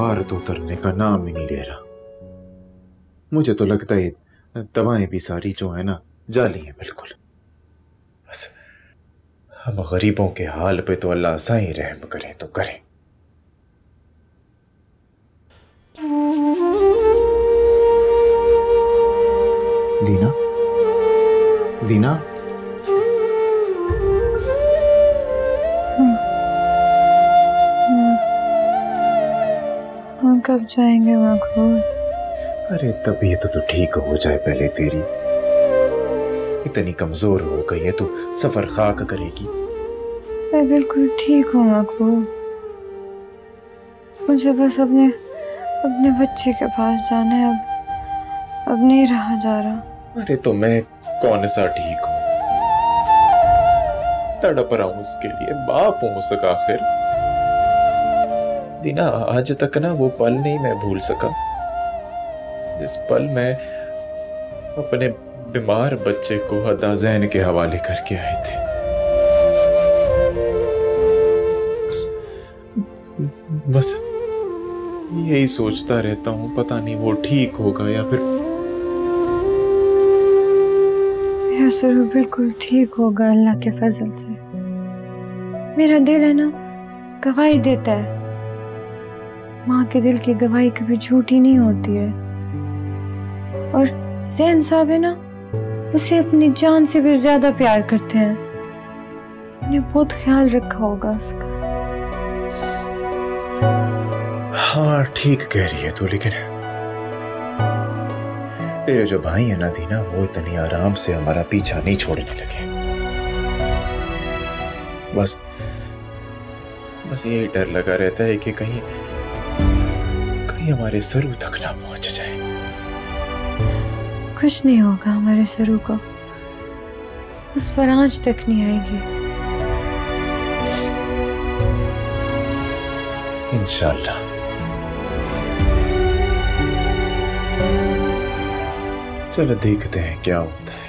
बुखार तो उतरने का नाम ही नहीं ले रहा। मुझे तो लगता है दवाएं भी सारी जो है ना जाली हैं बिल्कुल। बस हम गरीबों के हाल पे तो अल्लाह सा ही रहम करें तो करें। दीना, दीना, हम कब जाएंगे मकबूल? अरे तबीयत तो ठीक हो जाए पहले तेरी। इतनी कमजोर हो गई है, तू सफर खाक करेगी। मैं बिल्कुल ठीक हूँ मकबूल। मुझे बस अपने बच्चे के पास जाना है। अब नहीं रहा जा रहा। अरे तो मैं कौन सा ठीक हूँ, तड़प रहा हूँ उसके लिए, बाप हूँ उसका आखिर। दीना, आज तक ना वो पल नहीं मैं भूल सका जिस पल मैं अपने बीमार बच्चे को हदाजैन के हवाले करके आए थे। बस यही सोचता रहता हूँ, पता नहीं वो ठीक होगा या फिर। मेरा सरू बिल्कुल ठीक होगा अल्लाह के फजल से। मेरा दिल है ना गवाही देता है। माँ के दिल की गवाही कभी झूठी नहीं होती है। और ज़ैन साहब है ना, उसे अपनी जान से भी ज्यादा प्यार करते हैं। उन्हें बहुत ख्याल रखा होगा उसका। हाँ ठीक कह रही है तू, लेकिन तेरे जो भाई है ना दीना, वो इतनी आराम से हमारा पीछा नहीं छोड़ने लगे। बस यही डर लगा रहता है कि कहीं हमारे सरू तक ना पहुंच जाए। कुछ नहीं होगा हमारे सरू को, उस पर आंच तक नहीं आएगी। इंशाल्लाह। चलो देखते हैं क्या होता है।